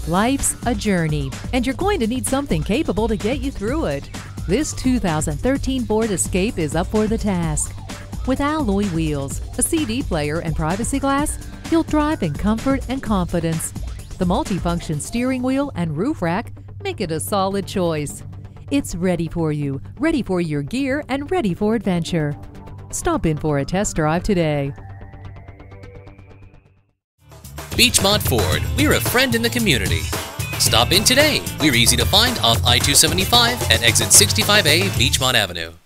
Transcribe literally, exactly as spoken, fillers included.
Life's a journey, and you're going to need something capable to get you through it. This two thousand thirteen Ford Escape is up for the task. With alloy wheels, a C D player, and privacy glass, you'll drive in comfort and confidence. The multifunction steering wheel and roof rack make it a solid choice. It's ready for you, ready for your gear, and ready for adventure. Stop in for a test drive today. Beechmont Ford, we're a friend in the community. Stop in today. We're easy to find off I two seventy-five at exit sixty-five A Beechmont Avenue.